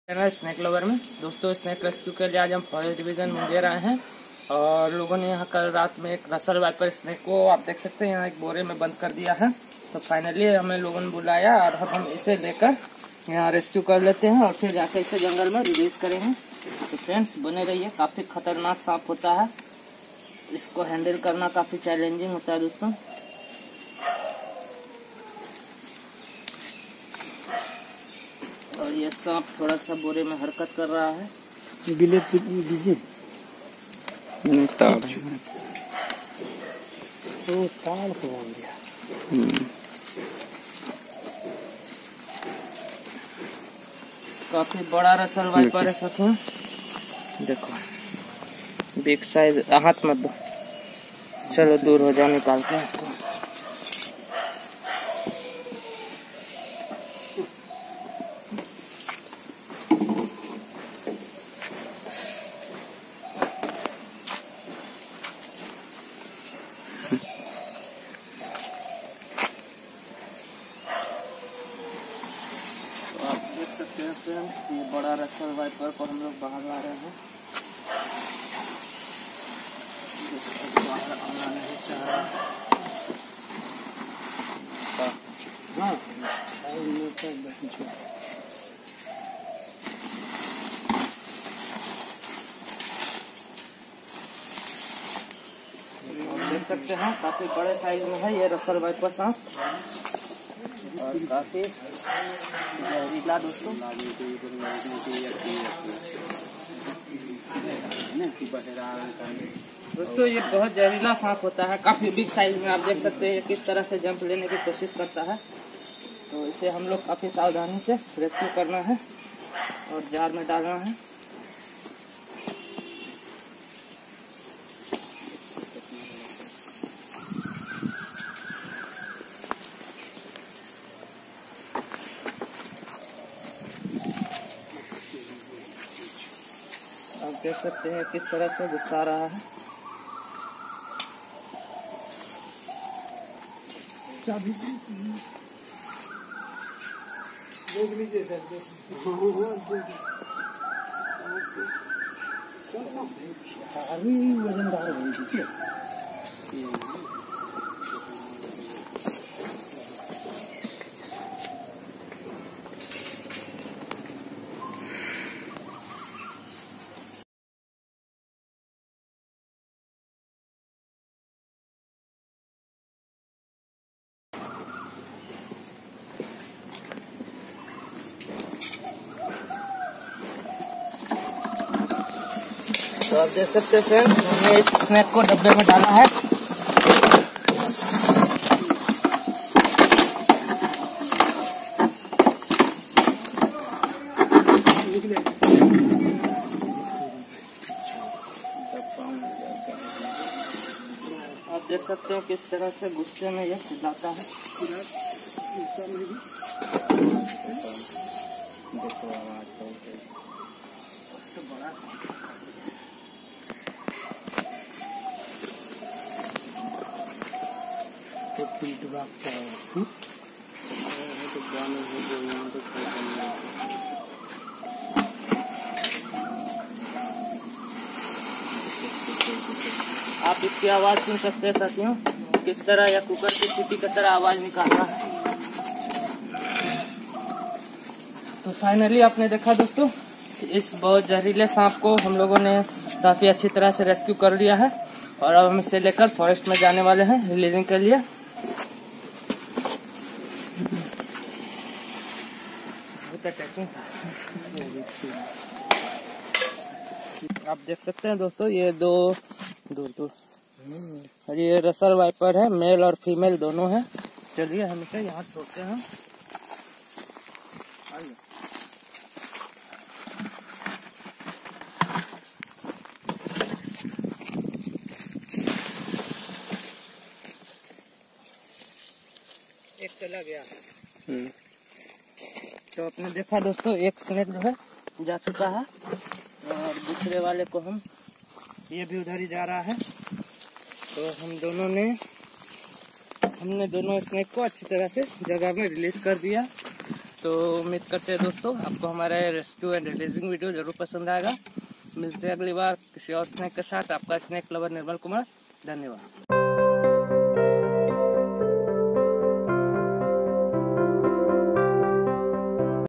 Channel snack lover में दोस्तों, snack rescue के लिए आज हम फॉरेस्ट डिवीजन मुंगेर आए हैं और लोगों ने यहाँ कल रात में एक रसल वाइपर स्नैक को आप देख सकते हैं यहाँ एक बोरे में बंद कर दिया है। तो फाइनली हमें लोगों ने बुलाया और अब हम इसे लेकर यहाँ रेस्क्यू कर लेते हैं और फिर जाकर इसे जंगल में रिलीज करेंगे। तो फ्रेंड्स बने रहिए, काफी खतरनाक सांप होता है, इसको हैंडल करना काफी चैलेंजिंग होता है दोस्तों। और ये सांप थोड़ा सा बोरे में हरकत कर रहा है। बिलेट दीजिए। तार तो तार से बांध दिया। काफी बड़ा रसल वाइपर है साथियों, देखो बिग साइज। हाथ मत दो, चलो दूर हो जाओ, निकालते हैं इसको। देख सकते हैं फ्रेंड्स, ये बड़ा रसल वाइपर को हम लोग बाहर ला रहे हैं। बाहर आना नहीं चाह रहा। हाँ देख सकते हैं काफी बड़े साइज में है ये रसल वाइपर सांप और काफी जहरीला दोस्तों। दोस्तों ये बहुत जहरीला सांप होता है, काफी बिग साइज में। आप देख सकते हैं किस तरह से जंप लेने की कोशिश करता है। तो इसे हम लोग काफी सावधानी से रेस्क्यू करना है और जार में डालना है। आप देख सकते हैं किस तरह से गुस्सा रहा है। देख लीजिए सर, अभी वजनदार है। तो आप देख सकते हैं फ्रेंड्स, हमने इस स्नैक को डब्बे में डाला है। आप देख सकते हैं किस तरह से गुस्से में यह चिल्लाता है। तो बड़ा तो फीडबैक क्या है? आप इसकी आवाज सुन सकते हैं साथियों, किस तरह या कुकर की सीटी की तरह आवाज निकाल रहा है। तो फाइनली आपने देखा दोस्तों, इस बहुत जहरीले सांप को हम लोगों ने काफी अच्छी तरह से रेस्क्यू कर लिया है और अब हम इसे लेकर फॉरेस्ट में जाने वाले हैं रिलीजिंग के लिए। आप देख सकते हैं दोस्तों, ये दूर और ये रसल वाइपर है, मेल और फीमेल दोनों है। चलिए हम इसे यहाँ छोड़ते हैं। एक चला गया। तो आपने देखा दोस्तों, एक स्नेक जो है जा चुका है और दूसरे वाले को ये भी उधर ही जा रहा है। तो हमने दोनों स्नेक को अच्छी तरह से जगह में रिलीज कर दिया तो उम्मीद करते हैं दोस्तों आपको हमारा रेस्क्यू एंड रिलीजिंग वीडियो जरूर पसंद आएगा। मिलते हैं अगली बार किसी और स्नैक के साथ। आपका स्नैक लवर निर्मल कुमार, धन्यवाद।